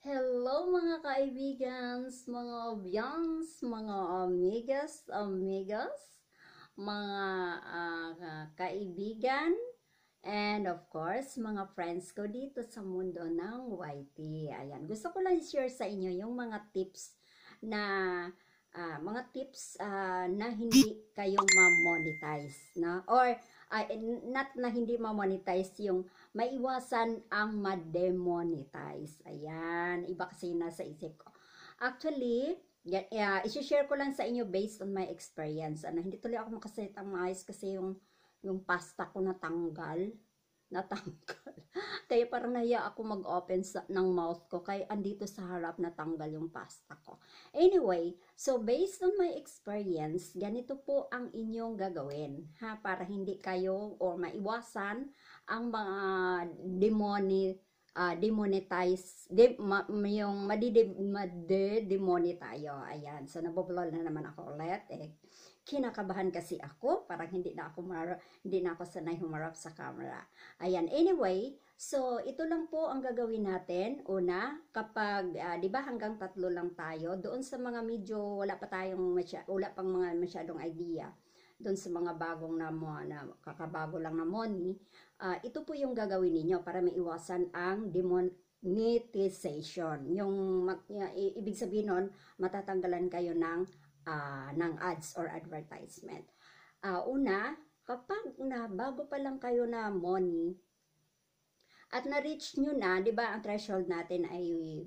Hello mga kaibigans, mga biyans, mga amigas, mga kaibigan, and of course, mga friends ko dito sa mundo ng YT. Ayan, gusto ko lang share sa inyo yung na na hindi kayong ma-monetize, na or not na hindi ma-monetize, yung maiwasan ang ma-demonetize. Ayan, iba kasi yung nasa isip ko. Actually, isi-share ko lang sa inyo based on my experience. Hindi tuloy ako makaset ang maayos kasi yung pasta ko natanggal. Kaya parang nahiya ako mag-open ng mouth ko. Kaya andito sa harap natanggal yung pasta ko. Anyway, so based on my experience, ganito po ang inyong gagawin. Para hindi kayo or maiwasan ang mga demonetize, yung made-demoni tayo. Ayan, so naboblol na naman ako ulit. Kinakabahan kasi ako, parang hindi na ako sanay humarap sa camera. Ayan, anyway, so ito lang po ang gagawin natin. Una, kapag, di ba hanggang 3 lang tayo, doon sa mga medyo wala pang mga masyadong idea, doon sa mga bagong na kakabago lang na money, ito po yung gagawin ninyo para maiwasan ang demonetization. Ibig sabihin nun, matatanggalan kayo ng ads or advertisement. Una, kapag bago pa lang kayo na money, at na-reach nyo na, di ba, ang threshold natin ay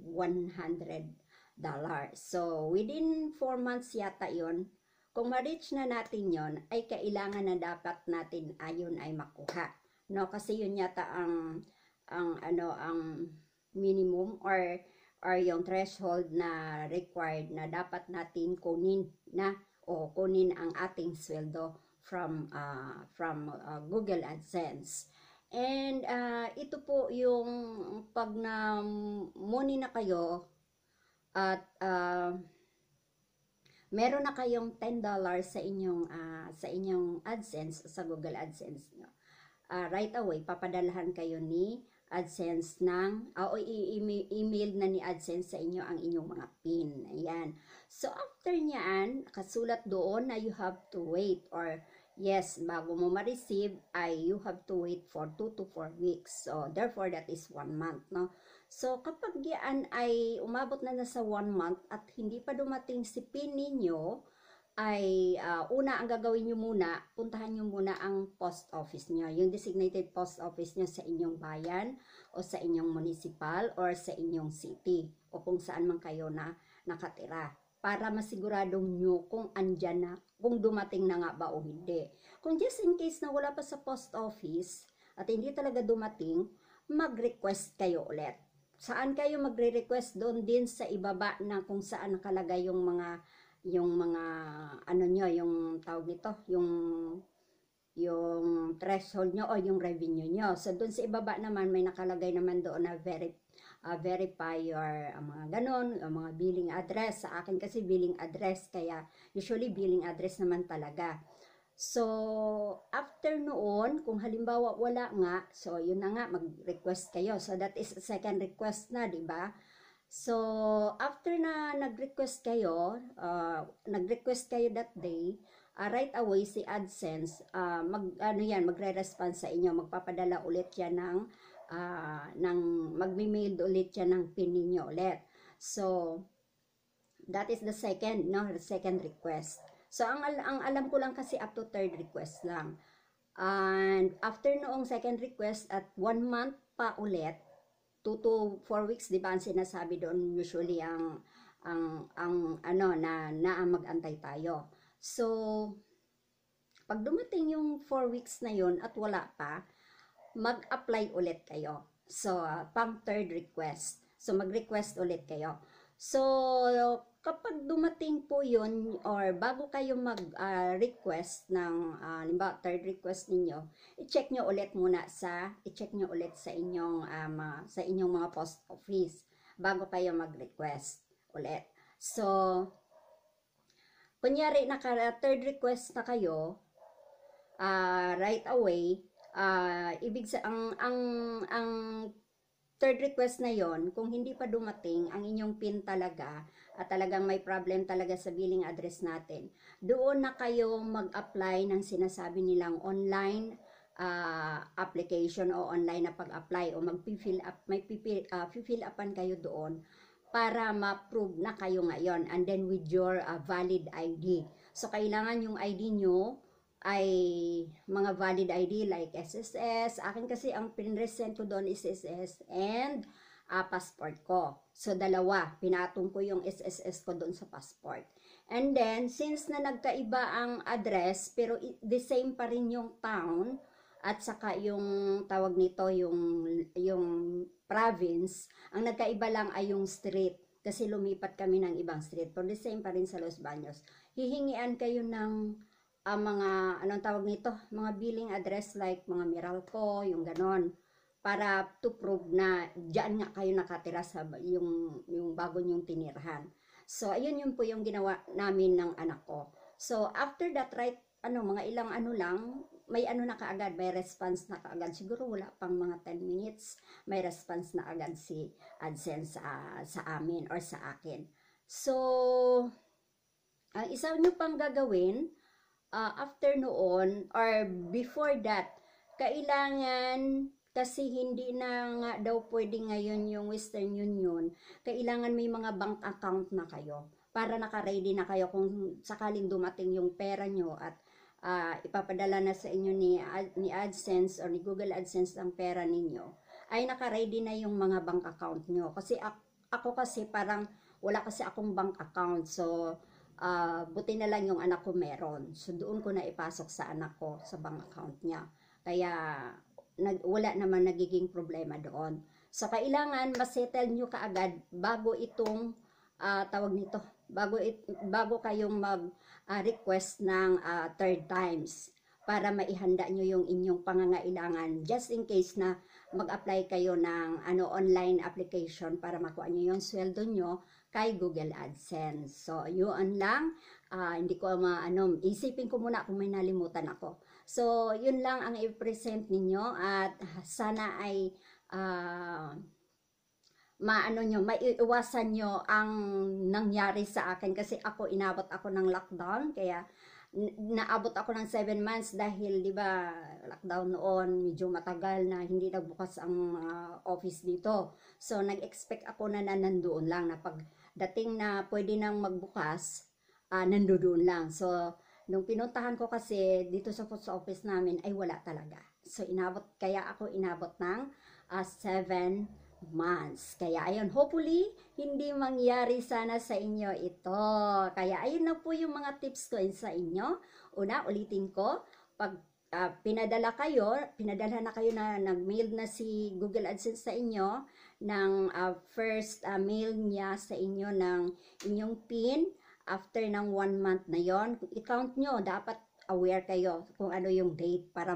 $100. So, within 4 months yata yon, kung ma-reach na natin yon, ay kailangan na dapat natin ayon ay makuha. No, kasi yun yata ang minimum or yung threshold na required na dapat natin kunin ang ating sweldo from Google AdSense. And ito po yung pag na money na kayo at meron na kayong $10 sa inyong AdSense, sa Google AdSense nyo. Right away papadalahan kayo ni AdSense o email na ni AdSense sa inyo ang inyong mga PIN. Ayan. So, after nyan, kasulat doon na you have to wait, or yes, bago mo ma-receive ay you have to wait for 2 to 4 weeks. So, therefore, that is 1 month, no? So, kapag yan ay umabot na sa 1 month at hindi pa dumating si PIN ninyo, ay una ang gagawin nyo muna, puntahan nyo muna ang post office nyo, yung designated post office nyo sa inyong bayan o sa inyong municipal or sa inyong city o kung saan man kayo na nakatira, para masiguradong nyo kung andyan na, kung dumating na nga ba o hindi. Kung just in case na wala pa sa post office at hindi talaga dumating, mag-request kayo ulit. Saan kayo magre-request? Doon din sa ibaba na kung saan nakalagay yung mga yung tawag nito, yung threshold nyo o yung revenue nyo. So, doon sa ibaba naman, may nakalagay naman doon na verify your mga ganon, mga billing address. Sa akin kasi billing address, kaya usually billing address naman talaga. So, after noon, kung halimbawa wala nga, so yun na nga, mag-request kayo. So, that is second request na, di ba? So, after na nag-request kayo that day, right away si AdSense, magre-respond sa inyo, magpapadala ulit yan magme-mail ulit yan ng PIN ninyo ulit. So, that is the second request. So, ang alam ko lang kasi up to third request lang. And after noong second request at 1 month pa ulit, 2 to 4 weeks, di ba ang sinasabi doon usually ang mag-antay tayo. So, pag dumating yung 4 weeks na yun at wala pa, mag-apply ulit kayo. So, pang third request. So, mag-request ulit kayo. So, kapag dumating po yun, or bago kayo mag-request ng, limbawa, third request ninyo, i-check nyo ulit sa inyong mga post office, bago kayo mag-request ulit. So, kunyari, third request na kayo, right away, ang third request na yon, kung hindi pa dumating ang inyong PIN talaga, at talagang may problem talaga sa billing address natin, doon na kayo mag-apply ng sinasabi nilang online application o online na pag-apply, o mag-fill up, fill upan kayo doon para ma-prove na kayo ngayon, and then with your valid ID. So, kailangan yung ID nyo ay mga valid ID like SSS. Akin kasi ang pinresent ko doon is SSS and passport ko. So, dalawa. Pinatong ko yung SSS ko doon sa passport. And then, since na nagkaiba ang address, pero the same pa rin yung town, at saka yung tawag nito, yung province, ang nagkaiba lang ay yung street. Kasi lumipat kami ng ibang street. Pero the same pa rin sa Los Baños. Hihingian kayo ng mga, anong tawag nito, mga billing address like mga Meralco, yung ganon, para to prove na diyan nga kayo nakatira sa yung bago nyong tinirahan. So, ayun yun po yung ginawa namin ng anak ko. So, after that, right, mga ilang lang, may na kaagad, may response na kaagad. Siguro wala pang mga 10 minutes, may response na agad si AdSense sa amin or sa akin. So, ang isa nyo pang gagawin, after noon or before that, kailangan, kasi hindi na nga daw pwede ngayon yung Western Union, kailangan may mga bank account na kayo para naka-ready na kayo kung sakaling dumating yung pera nyo at ipapadala na sa inyo ni AdSense or ni Google AdSense ang pera ninyo, ay naka-ready na yung mga bank account nyo. Kasi ako kasi parang wala kasi akong bank account, so buti na lang yung anak ko meron. So, doon ko na ipasok sa anak ko sa bank account niya. Kaya, wala naman nagiging problema doon. So, kailangan masettle nyo kaagad bago itong, tawag nito, bago kayong mag-request ng third times para maihanda nyo yung inyong pangangailangan just in case na mag-apply kayo ng online application para makuha nyo yung sweldo nyo kay Google AdSense. So, yun lang. Hindi ko isipin ko muna kung may nalimutan ako. So, yun lang ang i-present ninyo at sana ay maiiwasan nyo ang nangyari sa akin kasi inabot ako ng lockdown, kaya naabot ako ng 7 months dahil 'di ba lockdown noon, medyo matagal na hindi nagbukas ang office dito. So nag-expect ako na nandoon lang, na pagdating na pwede nang magbukas, nandoon lang. So nung pinuntahan ko kasi dito sa post office namin ay wala talaga. So kaya ako inabot ng 7 months. Kaya ayun, hopefully hindi mangyari sana sa inyo ito. Kaya ayun na po yung mga tips ko sa inyo. Una, ulitin ko, pag pinadala na kayo na nag-mail na si Google AdSense sa inyo ng first mail niya sa inyo ng inyong PIN, after ng 1 month na yon, i-count nyo, dapat aware kayo kung ano yung date para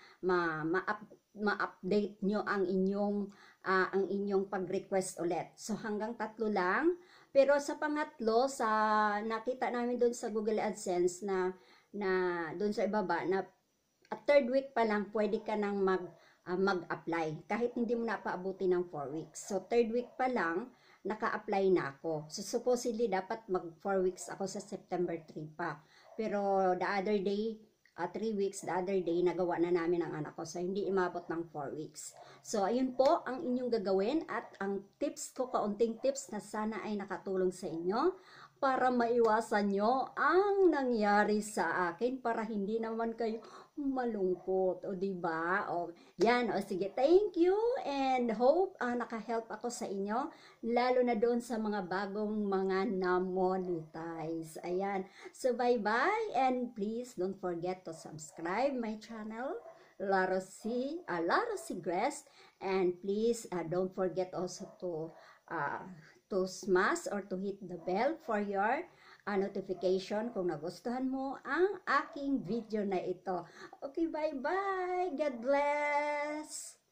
ma-update nyo ang inyong pag-request ulit. So hanggang 3 lang. Pero sa pangatlo, nakita namin doon sa Google AdSense na doon sa ibaba na at 3rd week pa lang pwede ka nang mag-apply kahit hindi mo na paabuti ng 4 weeks. So 3rd week pa lang naka-apply na ako. So supposedly dapat mag 4 weeks ako sa September 3 pa. Pero the other day, 3 weeks, the other day, nagawa na namin ang anak ko. So, hindi imabot ng 4 weeks. So, ayun po ang inyong gagawin at ang tips ko, kaunting tips na sana ay nakatulong sa inyo para maiwasan nyo ang nangyari sa akin para hindi naman kayo malungkot. O, diba? O, yan. O, sige. Thank you and hope naka-help ako sa inyo, lalo na doon sa mga bagong mga na-monetize. Ayan. So, bye-bye and please don't forget to subscribe my channel, Larosi Grace, and please don't forget also to smash or to hit the bell for your notification kung nagustuhan mo ang aking video na ito. Okay, bye-bye. God bless.